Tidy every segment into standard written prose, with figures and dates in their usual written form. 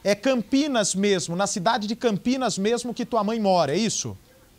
É Campinas mesmo, na cidade de Campinas mesmo que tua mãe mora, é isso?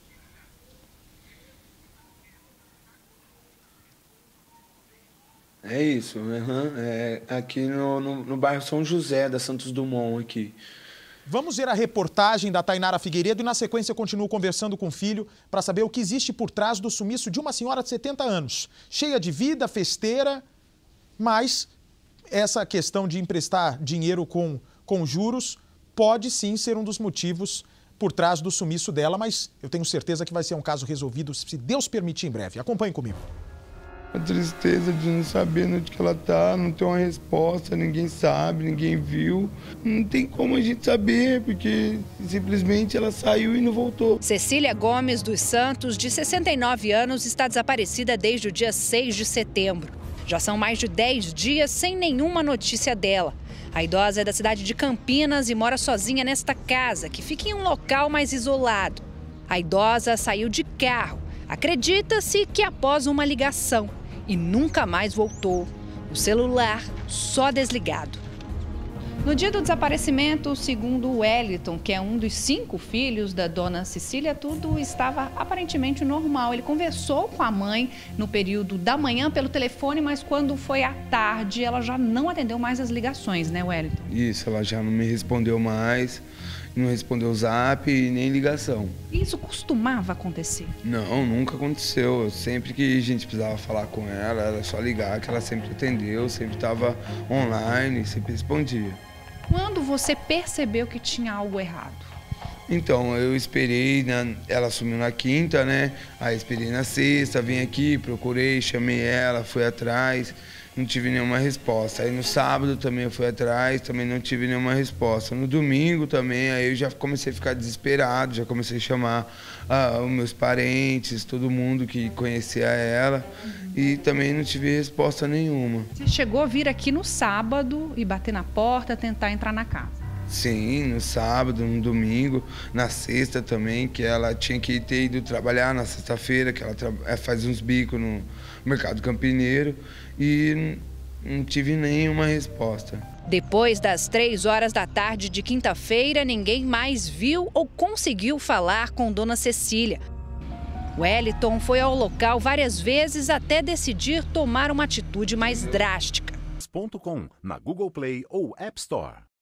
É isso, é aqui no bairro São José, da Santos Dumont aqui. Vamos ver a reportagem da Tainara Figueiredo e na sequência eu continuo conversando com o filho para saber o que existe por trás do sumiço de uma senhora de 70 anos, cheia de vida, festeira, mas essa questão de emprestar dinheiro com juros pode sim ser um dos motivos por trás do sumiço dela, mas eu tenho certeza que vai ser um caso resolvido, se Deus permitir, em breve. Acompanhe comigo. A tristeza de não saber onde que ela tá, não ter uma resposta, ninguém sabe, ninguém viu. Não tem como a gente saber, porque simplesmente ela saiu e não voltou. Cecília Gomes dos Santos, de 69 anos, está desaparecida desde o dia 6 de setembro. Já são mais de 10 dias sem nenhuma notícia dela. A idosa é da cidade de Campinas e mora sozinha nesta casa, que fica em um local mais isolado. A idosa saiu de carro. Acredita-se que após uma ligação. E nunca mais voltou. O celular só desligado. No dia do desaparecimento, segundo o Wellington, que é um dos 5 filhos da dona Cecília, tudo estava aparentemente normal. Ele conversou com a mãe no período da manhã pelo telefone, mas quando foi à tarde, ela já não atendeu mais as ligações, né, Wellington? Isso, ela já não me respondeu mais, não respondeu o zap e nem ligação. Isso costumava acontecer? Não, nunca aconteceu. Sempre que a gente precisava falar com ela, era só ligar, que ela sempre atendeu, sempre estava online, sempre respondia. Quando você percebeu que tinha algo errado? Então, eu esperei, ela sumiu na quinta, né? Aí esperei na sexta, vim aqui, procurei, chamei ela, fui atrás, não tive nenhuma resposta. Aí no sábado também eu fui atrás, também não tive nenhuma resposta. No domingo também, aí eu já comecei a ficar desesperado, já comecei a chamar os meus parentes, todo mundo que conhecia ela, e também não tive resposta nenhuma. Você chegou a vir aqui no sábado e bater na porta, tentar entrar na casa? Sim, no sábado, no domingo, na sexta também, que ela tinha que ter ido trabalhar na sexta-feira, que ela faz uns bicos no mercado campineiro, e não tive nenhuma resposta. Depois das 3 horas da tarde de quinta-feira, ninguém mais viu ou conseguiu falar com dona Cecília. Wellington foi ao local várias vezes até decidir tomar uma atitude mais drástica. .com, na Google Play ou App Store.